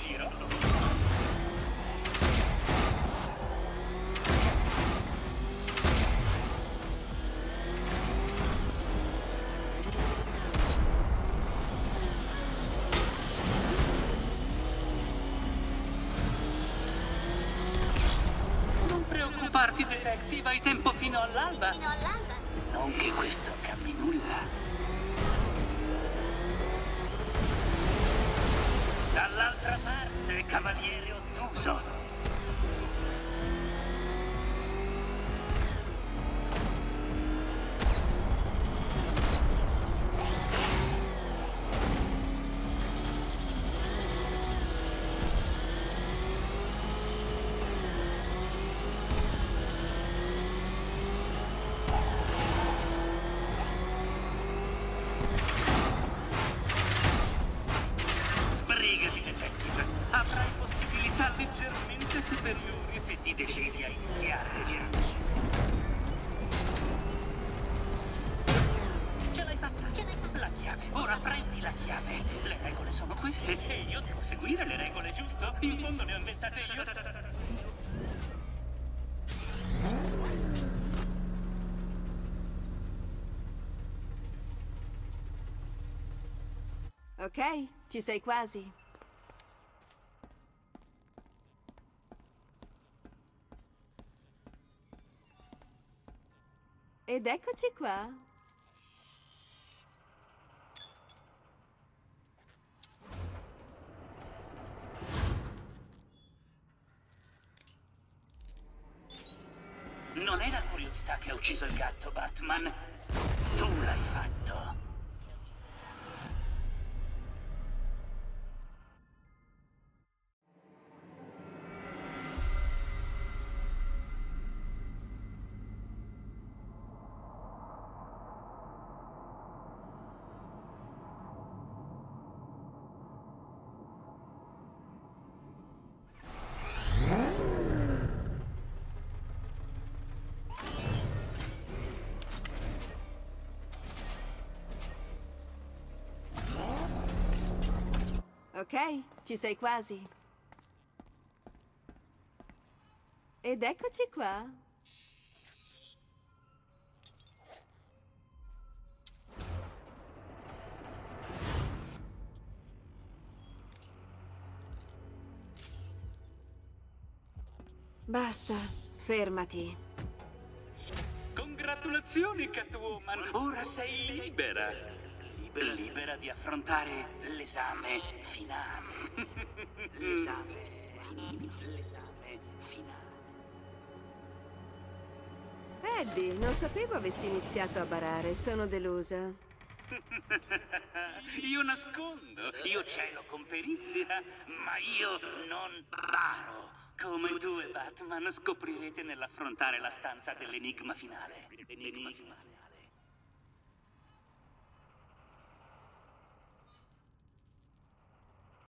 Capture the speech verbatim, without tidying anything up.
giro. Non preoccuparti, detective, hai tempo fino all'alba. Fino all'alba. Non che questo cambi nulla. Dall'altra parte, cavaliere ottuso. Sbrigati, detective. Avrai possibilità leggermente superiori se ti decidi a iniziare. Ce l'hai fatta. Ce l'hai fatta. La chiave. Ora prendi la chiave. Le regole sono queste e io devo seguire le regole, giusto? In fondo le ho inventate io. Ok, ci sei quasi. Ed eccoci qua. Non è la curiosità che ha ucciso il gatto, Batman. Tu l'hai fatto. Ok, ci sei quasi. Ed eccoci qua. Basta, fermati. Congratulazioni, Catwoman. Ora sei libera. Libera, libera di affrontare l'esame finale. L'esame finale. L'esame finale. Eddie, non sapevo avessi iniziato a barare, sono delusa. Io nascondo, io celo con perizia, ma io non baro. Come tu e Batman scoprirete nell'affrontare la stanza dell'enigma finale. Enigma finale.